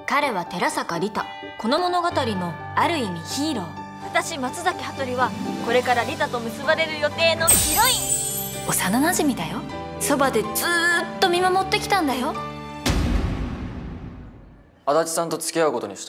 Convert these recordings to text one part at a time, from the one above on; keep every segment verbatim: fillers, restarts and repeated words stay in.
彼は寺坂リタ、この物語のある意味ヒーロー。私松崎羽鳥はこれからリタと結ばれる予定のヒロイン。幼なじみだよ。そばでずーっと見守ってきたんだよ。 足立さんと付き合うことにした。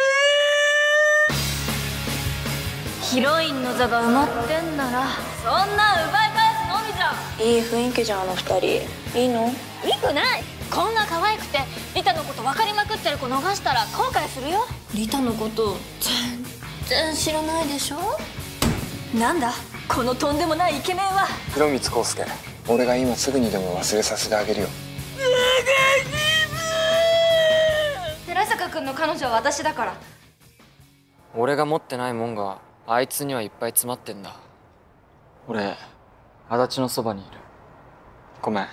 ヒロインの座が埋まってんならそんな奪い返すのみじゃん。 いい雰囲気じゃん、あの二人。いいの？ いくない。こんな可愛くてリタのこと分かりまくってる子逃したら後悔するよ。リタのこと全然知らないでしょ。なんだこのとんでもないイケメンは。 広光康介、俺が今すぐにでも忘れさせてあげるよ。 寺坂君の彼女は私だから。 俺が持ってないもんがあいつにはいっぱい詰まってんだ。俺足立のそばにいる。ごめん。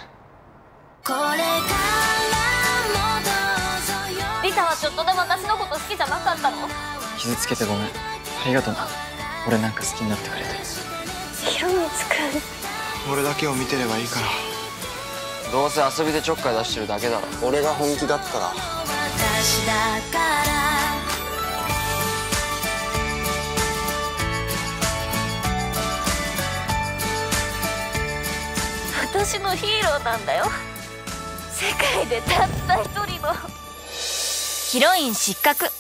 リタはちょっとでも私のこと好きじゃなかったの？ 傷つけてごめん。ありがとな。俺なんか好きになってくれて。 広光君、 俺だけを見てればいいから。 どうせ遊びでちょっかい出してるだけだろ。 俺が本気だったら。 私のヒーローなんだよ。世界でたった一人のヒロイン失格。